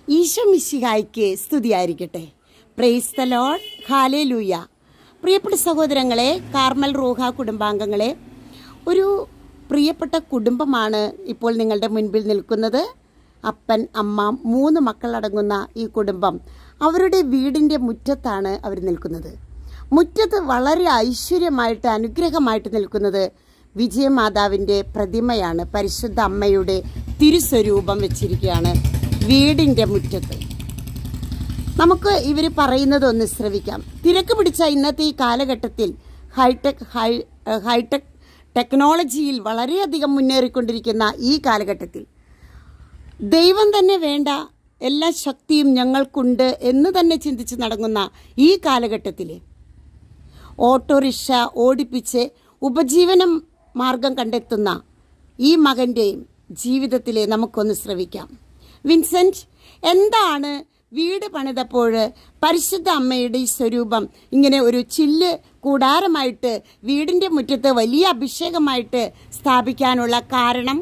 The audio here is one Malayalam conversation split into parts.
ഈശോ മിശിഹായ്ക്ക് സ്തുതിയായിരിക്കട്ടെ. Praise the Lord, hallelujah. പ്രിയപ്പെട്ട സഹോദരങ്ങളെ, കാർമൽ റൂഹ കുടുംബാംഗങ്ങളെ, ഒരു പ്രിയപ്പെട്ട കുടുംബമാണ് ഇപ്പോൾ നിങ്ങളുടെ മുൻപിൽ നിൽക്കുന്നത്. അപ്പൻ, അമ്മ, 3 മക്കളടങ്ങുന്ന ഈ കുടുംബം അവരുടെ വീടിൻ്റെ മുറ്റത്താണ് അവർ നിൽക്കുന്നത്. മുറ്റത്ത് വളരെ ഐശ്വര്യമായിട്ട് അനുഗ്രഹമായിട്ട് നിൽക്കുന്നത് വിജയമാതാവിൻ്റെ പ്രതിമയാണ്. പരിശുദ്ധ അമ്മയുടെ തിരുസ്വരൂപം വെച്ചിരിക്കുകയാണ് വീടിൻ്റെ മുറ്റത്ത്. നമുക്ക് ഇവർ പറയുന്നത് ഒന്ന് ശ്രവിക്കാം. തിരക്ക് പിടിച്ച ഇന്നത്തെ ഈ കാലഘട്ടത്തിൽ ഹൈടെക് ടെക്നോളജിയിൽ വളരെയധികം മുന്നേറിക്കൊണ്ടിരിക്കുന്ന ഈ കാലഘട്ടത്തിൽ ദൈവം തന്നെ വേണ്ട, എല്ലാ ശക്തിയും ഞങ്ങൾക്കുണ്ട് എന്ന് തന്നെ ചിന്തിച്ച് നടങ്ങുന്ന ഈ കാലഘട്ടത്തിൽ ഓട്ടോറിക്ഷ ഓടിപ്പിച്ച് ഉപജീവനം മാർഗം കണ്ടെത്തുന്ന ഈ മകൻ്റെയും ജീവിതത്തിലെ നമുക്കൊന്ന് ശ്രവിക്കാം. വിൻസെന്റ്, എന്താണ് വീട് പണിതപ്പോൾ പരിശുദ്ധ അമ്മയുടെ ഈ സ്വരൂപം ഇങ്ങനെ ഒരു ചില്ല് കൂടാരമായിട്ട് വീടിൻ്റെ മുറ്റത്ത് വലിയ അഭിഷേകമായിട്ട് സ്ഥാപിക്കാനുള്ള കാരണം?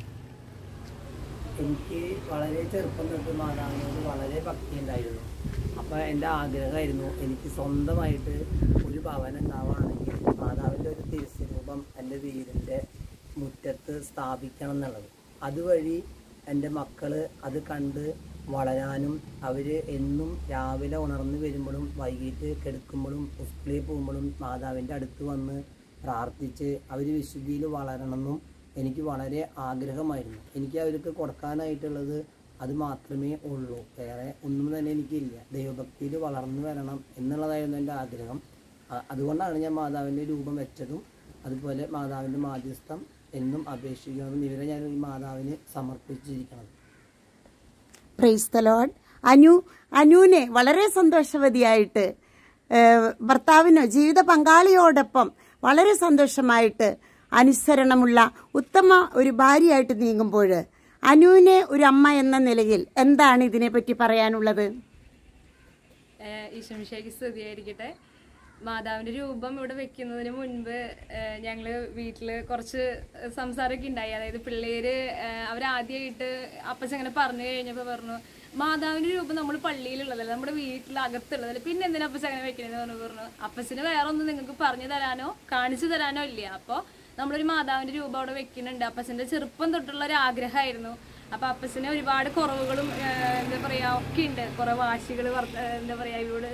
എനിക്ക് വളരെ ചെറുപ്പം തൊട്ട് മാതാവിനോട് വളരെ ഭക്തി ഉണ്ടായിരുന്നു. അപ്പോൾ എൻ്റെ ആഗ്രഹമായിരുന്നു എനിക്ക് സ്വന്തമായിട്ട് ഒരു ഭവനം ഉണ്ടാവുകയാണെങ്കിൽ മാതാവിൻ്റെ ഒരു തിരുസ്വരൂപം എൻ്റെ വീടിൻ്റെ മുറ്റത്ത് സ്ഥാപിക്കണം എന്നുള്ളത്. അതുവഴി എൻ്റെ മക്കൾ അത് കണ്ട് വളരാനും അവർ എന്നും രാവിലെ ഉണർന്നു വരുമ്പോഴും വൈകിട്ട് കിടക്കുമ്പോഴും സ്കൂളിൽ പോകുമ്പോഴും മാതാവിൻ്റെ അടുത്ത് വന്ന് പ്രാർത്ഥിച്ച് അവർ വിശുദ്ധിയിൽ വളരണമെന്നും എനിക്ക് വളരെ ആഗ്രഹമായിരുന്നു. എനിക്ക് അവർക്ക് കൊടുക്കാനായിട്ടുള്ളത് അത് മാത്രമേ ഉള്ളൂ, വേറെ ഒന്നും തന്നെ എനിക്കില്ല. ദൈവഭക്തിയിൽ വളർന്നു വരണം എന്നുള്ളതായിരുന്നു എൻ്റെ ആഗ്രഹം. അതുകൊണ്ടാണ് ഞാൻ മാതാവിൻ്റെ രൂപം വെച്ചതും അതുപോലെ മാതാവിൻ്റെ മാധ്യസ്ഥം എന്നും അപേക്ഷിക്കുന്നതും ഇവരെ ഞാൻ ഈ മാതാവിന് സമർപ്പിച്ചിരിക്കണം. Price the Lord. അനുവിനെ വളരെ സന്തോഷവതിയായിട്ട് ഭർത്താവിനോ ജീവിത പങ്കാളിയോടൊപ്പം വളരെ സന്തോഷമായിട്ട് അനുസരണമുള്ള ഉത്തമ ഒരു ഭാര്യയായിട്ട് നീങ്ങുമ്പോൾ അനുവിനെ ഒരു അമ്മ എന്ന നിലയിൽ എന്താണ് ഇതിനെപ്പറ്റി പറയാനുള്ളത്? ഈശോ മിശിഹായ്ക്ക് സ്തുതിയായിരിക്കട്ടെ. മാതാവിൻ്റെ രൂപം ഇവിടെ വെക്കുന്നതിന് മുൻപ് ഞങ്ങൾ വീട്ടിൽ കുറച്ച് സംസാരമൊക്കെ ഉണ്ടായി. അതായത് പിള്ളേര് അവരാദ്യമായിട്ട് അപ്പച്ചൻ ഇങ്ങനെ പറഞ്ഞു കഴിഞ്ഞപ്പോൾ പറഞ്ഞു, മാതാവിൻ്റെ രൂപം നമ്മൾ പള്ളിയിലുള്ളതല്ല, നമ്മുടെ വീട്ടിലകത്തുള്ളതല്ല, പിന്നെ എന്തിനാ അപ്പച്ചൻ അങ്ങനെ വെക്കണേന്ന് പറഞ്ഞു. അപ്പച്ചന് വേറെ ഒന്നും നിങ്ങൾക്ക് പറഞ്ഞു തരാനോ കാണിച്ചു തരാനോ ഇല്ല. അപ്പോൾ നമ്മളൊരു മാതാവിൻ്റെ രൂപം അവിടെ വെക്കുന്നുണ്ട്. അപ്പച്ചൻ്റെ ചെറുപ്പം തൊട്ടുള്ള ഒരു ആഗ്രഹമായിരുന്നു. അപ്പോൾ അപ്പച്ചന് ഒരുപാട് കുറവുകളും എന്താ പറയുക ഒക്കെ ഉണ്ട്. കുറേ വാശികൾ എന്താ പറയുക,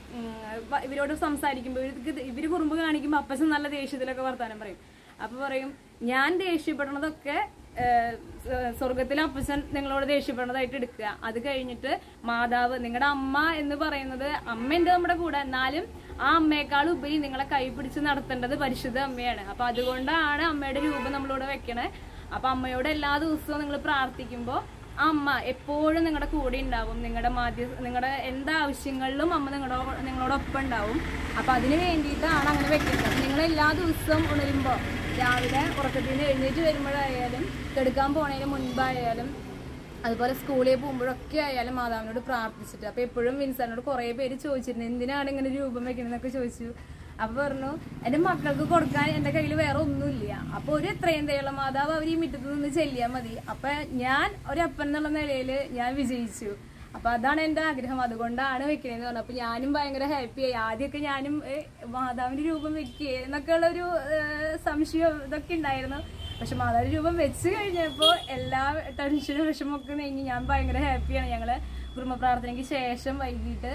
ഇവരോട് സംസാരിക്കുമ്പോൾ ഇവർ കുറുമ്പ് കാണിക്കുമ്പോൾ അപ്പച്ചൻ നല്ല ദേഷ്യത്തിലൊക്കെ വർത്താനം പറയും. അപ്പോൾ പറയും, ഞാൻ ദേഷ്യപ്പെടുന്നതൊക്കെ സ്വർഗത്തിലെ അപ്പച്ചൻ നിങ്ങളോട് ദേഷ്യപ്പെടുന്നതായിട്ട് എടുക്കുക. അത് കഴിഞ്ഞിട്ട് മാതാവ്, നിങ്ങളുടെ അമ്മ എന്ന് പറയുന്നത് അമ്മയുണ്ട് നമ്മുടെ കൂടെ, എന്നാലും ആ അമ്മയെക്കാളും ഉപരി നിങ്ങളെ കൈ പിടിച്ച് നടത്തേണ്ടത് പരിശുദ്ധ അമ്മയാണ്. അപ്പൊ അതുകൊണ്ടാണ് അമ്മയുടെ രൂപം നമ്മളിവിടെ വെക്കണേ. അപ്പൊ അമ്മയോട് എല്ലാ ദിവസവും നിങ്ങൾ പ്രാർത്ഥിക്കുമ്പോൾ അമ്മ എപ്പോഴും നിങ്ങളുടെ കൂടെ ഉണ്ടാവും. നിങ്ങളുടെ എന്താവശ്യങ്ങളിലും അമ്മ നിങ്ങളോടൊപ്പം ഉണ്ടാവും. അപ്പൊ അതിന് വേണ്ടിയിട്ടാണ് അങ്ങനെ വെക്കുന്നത്. നിങ്ങൾ എല്ലാ ദിവസവും ഉണരുമ്പോൾ, രാവിലെ ഉറക്കത്തിൽ നിന്ന് എഴുന്നേറ്റ് വരുമ്പോഴായാലും കെടുക്കാൻ പോണതിന് മുൻപായാലും അതുപോലെ സ്കൂളിൽ പോകുമ്പോഴൊക്കെ ആയാലും മാതാവിനോട് പ്രാർത്ഥിച്ചിട്ട്. അപ്പൊ എപ്പോഴും വിൻസനോട് കുറേ പേര് ചോദിച്ചിരുന്നു, എന്തിനാണ് ഇങ്ങനെ രൂപം വെക്കണമെന്നൊക്കെ ചോദിച്ചു. അപ്പൊ പറഞ്ഞു, എൻ്റെ മക്കൾക്ക് കൊടുക്കാൻ എൻ്റെ കയ്യിൽ വേറെ ഒന്നുമില്ല. അപ്പൊ ഒരു എത്രയും തേയുള്ള മാതാവ് അവർ ഈ മുറ്റത്ത് നിന്ന് ചെല്ലിയാൽ മതി. അപ്പൊ ഞാൻ ഒരപ്പൻ എന്നുള്ള നിലയിൽ ഞാൻ വിജയിച്ചു. അപ്പൊ അതാണ് എൻ്റെ ആഗ്രഹം, അതുകൊണ്ടാണ് വെക്കണേന്ന് പറഞ്ഞു. അപ്പൊ ഞാനും ഭയങ്കര ഹാപ്പിയായി. ആദ്യമൊക്കെ ഞാനും മാതാവിന്റെ രൂപം വെക്കേ എന്നൊക്കെ ഉള്ളൊരു സംശയം ഇതൊക്കെ ഉണ്ടായിരുന്നു. പക്ഷെ മാതാവിന്റെ രൂപം വെച്ച് കഴിഞ്ഞപ്പോൾ എല്ലാ ടെൻഷനും വിഷമമൊക്കെ നീങ്ങി ഞാൻ ഭയങ്കര ഹാപ്പിയാണ്. ഞങ്ങള് കുടുംബ പ്രാർത്ഥനയ്ക്ക് ശേഷം വൈകിട്ട്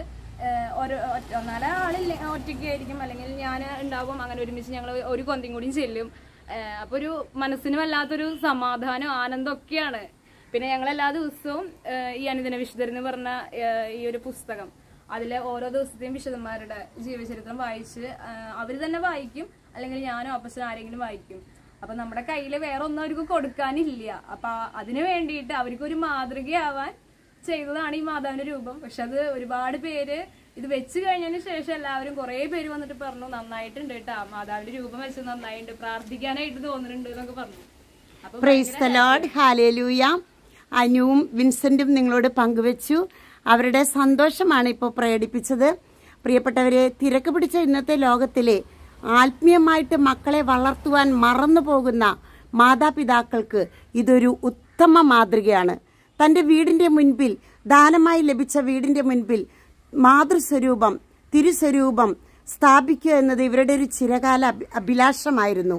ഒന്നാലെ ആളില്ല, ഒറ്റയ്ക്കായിരിക്കും, അല്ലെങ്കിൽ ഞാൻ ഉണ്ടാകും. അങ്ങനെ ഒരുമിച്ച് ഞങ്ങൾ ഒരു കൊന്തയും കൂടിയും ചെല്ലും. അപ്പോൾ ഒരു മനസ്സിന് വല്ലാത്തൊരു സമാധാനം, ആനന്ദമൊക്കെയാണ്. പിന്നെ ഞങ്ങൾ എല്ലാ ദിവസവും ഈ അനുദിന വിശുദ്ധർ എന്ന് പറഞ്ഞ ഈ ഒരു പുസ്തകം, അതിലെ ഓരോ ദിവസത്തെയും വിശുദ്ധന്മാരുടെ ജീവചരിത്രം വായിച്ച് അവർ തന്നെ വായിക്കും, അല്ലെങ്കിൽ ഞാനോ അപ്പച്ചനോ ആരെങ്കിലും വായിക്കും. അപ്പൊ നമ്മുടെ കയ്യിൽ വേറെ ഒന്നും അവർക്ക് കൊടുക്കാനില്ല. അപ്പൊ അതിനു വേണ്ടിയിട്ട് അവർക്കൊരു മാതൃകയാവാൻ ചെയ്തതാണ് ഈ മാതാവിന്റെ രൂപം. പക്ഷെ അത് ഒരുപാട് പേര് ഇത് വെച്ച് കഴിഞ്ഞതിന് ശേഷം എല്ലാവരും കുറേ പേര് വന്നിട്ട് പറഞ്ഞു, നന്നായിട്ടുണ്ട് കേട്ടാ, മാതാവിന്റെ രൂപം വെച്ച് നന്നായിട്ടുണ്ട്, പ്രാർത്ഥിക്കാനായിട്ട് തോന്നുന്നുണ്ട് എന്നൊക്കെ പറഞ്ഞു. Praise the Lord, hallelujah. അനുവും വിൻസെന്റും നിങ്ങളോട് പങ്കുവെച്ചു. അവരുടെ സന്തോഷമാണ് ഇപ്പോൾ പ്രകടിപ്പിച്ചത്. പ്രിയപ്പെട്ടവരെ, തിരക്ക് പിടിച്ച ഇന്നത്തെ ലോകത്തിലെ ആത്മീയമായിട്ട് മക്കളെ വളർത്തുവാൻ മറന്നു പോകുന്ന മാതാപിതാക്കൾക്ക് ഇതൊരു ഉത്തമ മാതൃകയാണ്. തൻ്റെ വീടിൻ്റെ മുൻപിൽ, ദാനമായി ലഭിച്ച വീടിൻ്റെ മുൻപിൽ മാതൃസ്വരൂപം, തിരുസ്വരൂപം സ്ഥാപിക്കുക എന്നത് ഇവരുടെ ഒരു ചിരകാല അഭിലാഷമായിരുന്നു.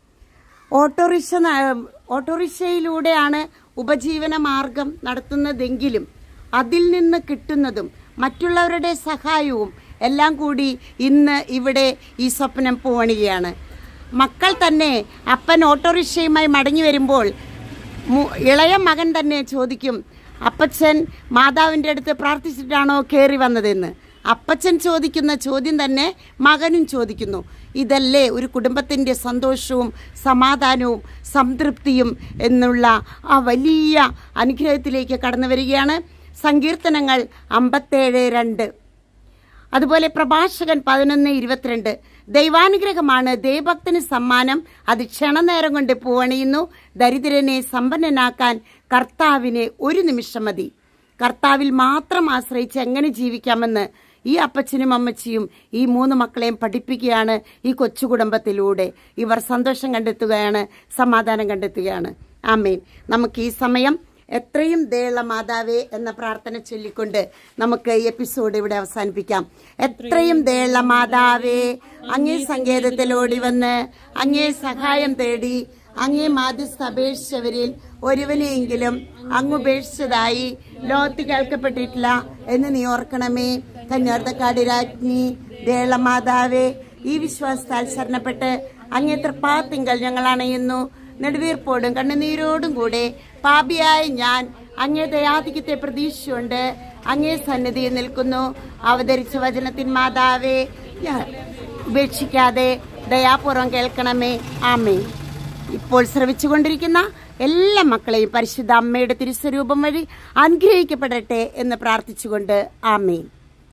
ഓട്ടോറിക്ഷയിലൂടെയാണ് ഉപജീവന മാർഗം നടത്തുന്നതെങ്കിലും അതിൽ നിന്ന് കിട്ടുന്നതും മറ്റുള്ളവരുടെ സഹായവും എല്ലാം കൂടി ഇന്ന് ഇവിടെ ഈ സ്വപ്നം പൂവണികയാണ്. മക്കൾ തന്നെ അപ്പൻ ഓട്ടോറിക്ഷയുമായി മടങ്ങി വരുമ്പോൾ ഇളയ മകൻ തന്നെ ചോദിക്കും, അപ്പച്ചൻ മാതാവിൻ്റെ അടുത്ത് പ്രാർത്ഥിച്ചിട്ടാണോ കയറി വന്നതെന്ന്. അപ്പച്ചൻ ചോദിക്കുന്ന ചോദ്യം തന്നെ മകനും ചോദിക്കുന്നു. ഇതല്ലേ ഒരു കുടുംബത്തിൻ്റെ സന്തോഷവും സമാധാനവും സംതൃപ്തിയും എന്നുള്ള ആ വലിയ അനുഗ്രഹത്തിലേക്ക് കടന്നു വരികയാണ്. സങ്കീർത്തനങ്ങൾ 57:2, അതുപോലെ പ്രഭാഷകൻ 11:22. ദൈവാനുഗ്രഹമാണ് ദൈവഭക്തന് സമ്മാനം, അത് ക്ഷണനേരം കൊണ്ട് പൂവണിയുന്നു. ദരിദ്രനെ സമ്പന്നനാക്കാൻ കർത്താവിന് ഒരു നിമിഷം മതി. കർത്താവിൽ മാത്രം ആശ്രയിച്ച് എങ്ങനെ ജീവിക്കാമെന്ന് ഈ അപ്പച്ചനും അമ്മച്ചിയും ഈ 3 മക്കളെയും പഠിപ്പിക്കുകയാണ്. ഈ കൊച്ചു കുടുംബത്തിലൂടെ ഇവർ സന്തോഷം കണ്ടെത്തുകയാണ്, സമാധാനം കണ്ടെത്തുകയാണ്. ആമേൻ. നമുക്ക് ഈ സമയം എത്രയും ദയുള്ള മാതാവേ എന്ന പ്രാർത്ഥന ചൊല്ലിക്കൊണ്ട് നമുക്ക് ഈ എപ്പിസോഡ് ഇവിടെ അവസാനിപ്പിക്കാം. എത്രയും ദയുള്ള മാതാവേ, അങ്ങേ സങ്കേതത്തിലോടി വന്ന് അങ്ങേ സഹായം തേടി അങ്ങേ മാധ്യസ്ഥ അപേക്ഷിച്ചവരിൽ ഒരുവനെയെങ്കിലും അങ്ങുപേക്ഷിച്ചതായി ലോകത്ത് കേൾക്കപ്പെട്ടിട്ടില്ല എന്ന് നീ ഓർക്കണമേ. കന്യാർത്തക്കാട് രാജ്ഞി ദയുള്ള മാതാവേ, ഈ വിശ്വാസത്താൽ ശരണപ്പെട്ട് അങ്ങേ തൃപ്പാത്തിങ്കൽ ഞങ്ങൾ അണയുന്നു. നെടുവീർപ്പോടും കണ്ണുനീരോടും കൂടെ പാപിയായ ഞാൻ അങ്ങേ ദയാധിക്യത്തെ പ്രതീക്ഷിച്ചുകൊണ്ട് അങ്ങേ സന്നിധിയിൽ നിൽക്കുന്നു. അവതരിച്ച വചനത്തിൻ മാതാവേ, ഞാൻ ഉപേക്ഷിക്കാതെ ദയാപൂർവം കേൾക്കണമേ. ആമേ. ഇപ്പോൾ ശ്രവിച്ചുകൊണ്ടിരിക്കുന്ന എല്ലാ മക്കളെയും പരിശുദ്ധ അമ്മയുടെ തിരുസ്വരൂപം വഴി അനുഗ്രഹിക്കപ്പെടട്ടെ എന്ന് പ്രാർത്ഥിച്ചുകൊണ്ട് ആമേൻ.